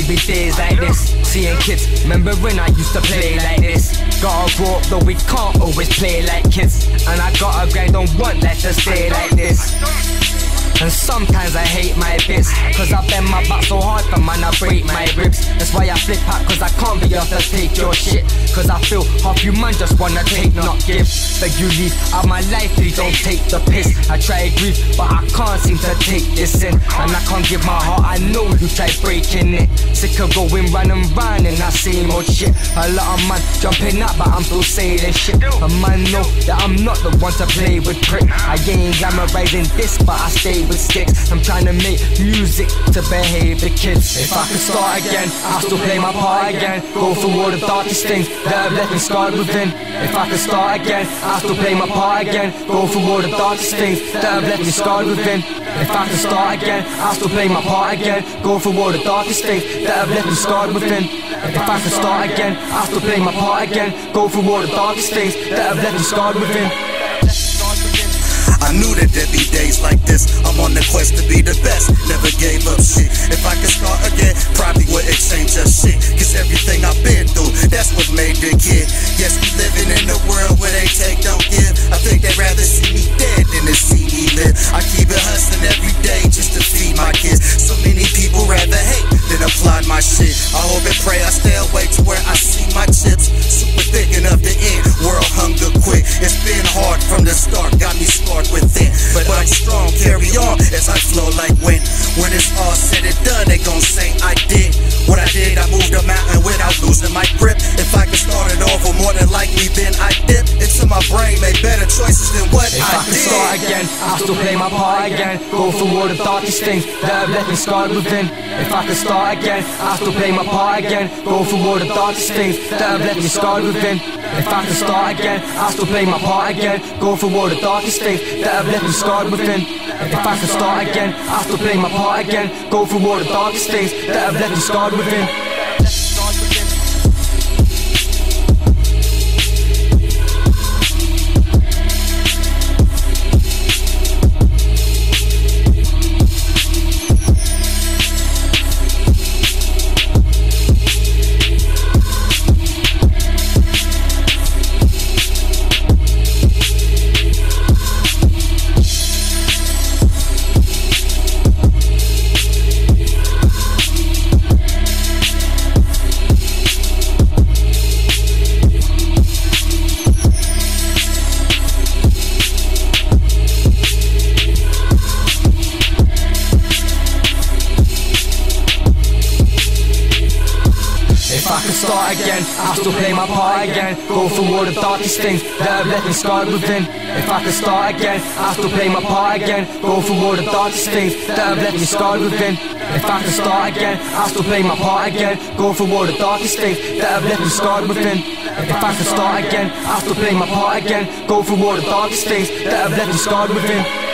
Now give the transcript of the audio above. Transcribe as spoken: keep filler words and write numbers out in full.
be days like this. Seeing kids, remember when I used to play like this. Gotta grow up though, we can't always play like kids. And I gotta grind, don't want life to stay like this. And sometimes I hate my bits, cause I bend my back so hard for man I break my ribs. That's why I flip out, cause I can't be asked to take your shit. Cause I feel half you man just wanna take, not give. Beg you leave out my life, please don't take the piss. I try to grieve, but I can't seem to take this in. And I can't give my heart, I know you try breaking it. Sick of going round and round in that same old shit. A lot of man jumping up, but I'm still saying shit. A man know that I'm not the one to play with prick. I ain't glamorizing this, but I stay with sticks. I'm trying to make music to behave the kids. If I could start again, I'll still play my part again. Go through all the darkest things that have left me scarred within. If I could start again, I'll still play my part again. Go through all the darkest things that have left me scarred within. If I could start again, I'll still play my part again. Go through all the darkest things that have left me scarred within. If I could start again, I'll still play my part again. Go through all the darkest things that have left me scarred within. I knew that there'd be days like this. I'm on the quest to be the best, never gave up shit. If I could start again, probably wouldn't change a shit. Cause everything I've been through, that's what made the kid. Yes, we living in a world where they take, don't give. I think they'd rather see me dead than to see me live. I keep it hustling every day just to feed my kids. So many people rather hate than applaud my shit. I hope and pray I stay away to where I see my chips. Super thick enough to end, world hunger quick. It's been hard from the start, got me scarred within, but I'm strong, carry on as I flow like wind. When it's all said and done, they gon' say I did what I did. I moved a mountain without losing my grip. If I could start it over, more than likely then I dip into my brain, make better choices than what if I, I did. If I could start again, I'll still play my part again. Go through all the darkest things that have left me scarred within. If I could start again, I'll still play my part again. Go through all the darkest things that have left me scarred within. If I could start again, I'll still play my part again. Go through all the darkest things that have left me scarred within. If I could start again, I'll still play my part again. Go through all the darkest things that have left me scarred within. If I could start again, I'll still play my part again. Go through all the darkest things that have left me scarred within. If I could start again, I'll still play my part again. Go through all the darkest things that have left me scarred within. If I could start again, I'll still play my part again. Go through all the darkest things that have left me scarred within. If I could start again, I'll still play my part again. Go through all the darkest things that have left me scarred within.